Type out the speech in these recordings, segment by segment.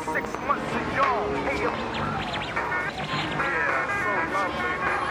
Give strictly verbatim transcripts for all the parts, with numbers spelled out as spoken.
six months ago. Hey, yo. Yeah, so lovely.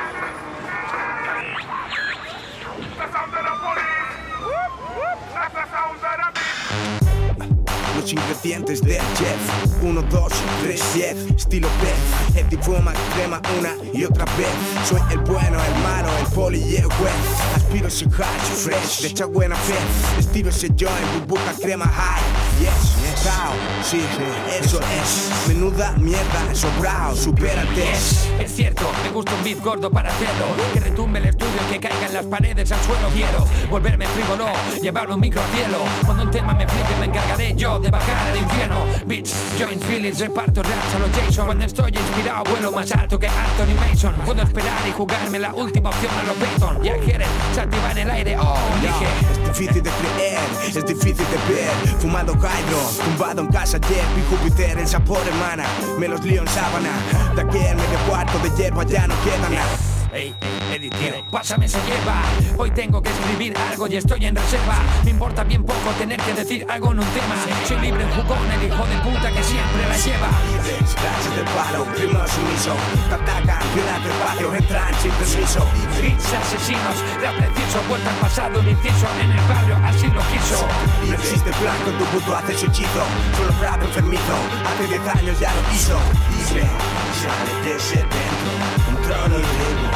The sound of the police. Whoop, whoop. That's the sound of the beat. Los ingredientes del chef, uno, dos, tres, diez, estilo pez. Eddie fuma crema una y otra vez. Soy el bueno, el malo, el poli y el juez. Aspiro ese hash fresh, de esa buena fe. Estilo ese joint, burbuja crema high. Yes, yes, cao, sí, sí, eso es. Menuda mierda, sobrao, supérate. Es, es cierto, me gusta un beat gordo para hacerlo. Que retumbe el estudio y que caigan las paredes al suelo. Quiero volverme frívolo, llevar un micro al cielo. Cuando un tema me flipe me encargaré yo de bajar al infierno. Beats, joints, feelings, reparto raps a los Jason. Cuando estoy inspirado vuelo más alto que Anthony Mason. Puedo esperar y jugarme la última opción a los Peyton. Ya quieren, se activa en el aire, oh, dije. Es difícil de creer, es difícil de ver. Fumando hydro, tumbado en casa Jeff y Júpiter, el sabor emana. Me los lío en sábana, de aquel medio cuarto de hierba ya no queda nada. Ey, Eddie, tío, pásame esa hierba. Hoy tengo que escribir algo y estoy en reserva. Me importa bien poco tener que decir algo en un tema. Soy libre, jugón, el hijo de puta que siempre la lleva. Clases de palo, primo sumiso. Tatacan, violan del patio, entran sin permiso. Beats asesinos, rap preciso, vuelta al pasado, un inciso. En el barrio así lo quiso. No existe blanco, tu puto hace su hechizo. Solo rap enfermizo, hace diez años ya lo hizo. Libre, sale de ese dentro, controlo el ritmo.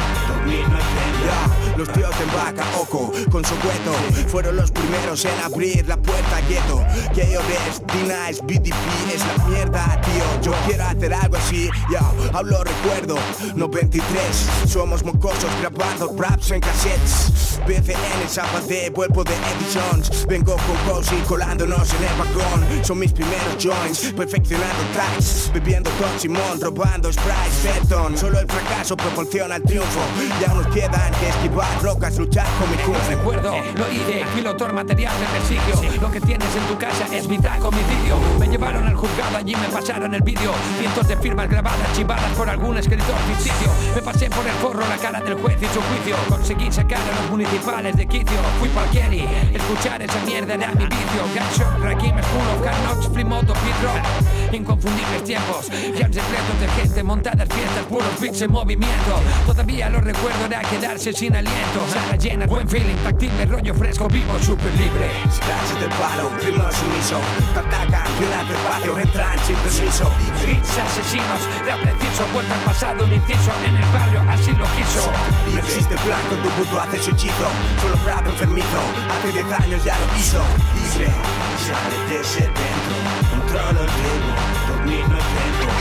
Los tíos en vaca, oco, con su cueto fueron los primeros en abrir la puerta gueto. K O D, D-Nice, B D P es la mierda, tío. Yo quiero hacer algo así, yo hablo recuerdo noventa y tres, somos mocosos grabando raps en cassettes. B C N, Zapate, vuelvo de Edisons. Vengo con Cozy colándonos en el vagón. Son mis primeros joints, perfeccionando tracks. Bebiendo con Simón, robando Sprite, Benton. Solo el fracaso proporciona el triunfo. Ya nos quedan que esquivar rocas, luchar con mi Lo curso. recuerdo, lo hice, pilotor material de prestigio. Lo que tienes en tu casa es vital homicidio. Me llevaron al juzgado, allí me pasaron el vídeo. Cientos de firmas grabadas, chivadas por algún escritor ficticio. Me pasé por el forro la cara del juez y su juicio. Conseguí sacar a los municipales de quicio. Fui pa'l Kelly, escuchar esa mierda era mi vicio. Gunshot, Rakim, School of Hard Knocks, Free Moto, Pit Rock. Inconfundibles tiempos, jams repletos de gente, montadas fiestas, puros beats en movimiento. Todavía lo recuerdo, era quedarse sin aliento. Sala llena, buen feeling, tactile, rollo fresco, vivo, súper libre. Clases de palo, primo sumiso. Tatacan, violan del patio, entran sin permiso. Beats asesinos, rap preciso, vuelta al pasado, un inciso. En el barrio así lo quiso. No existe blanco, tu puto hace su hechizo. Solo rap enfermizo, hace diez años ya lo hizo. Libre, sale de ese dentro, controlo el ritmo, domino el tempo.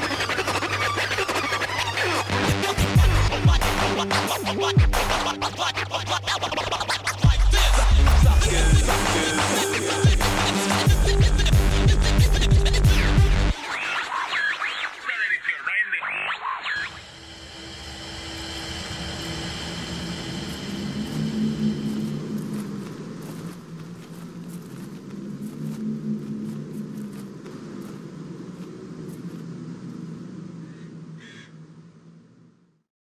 What?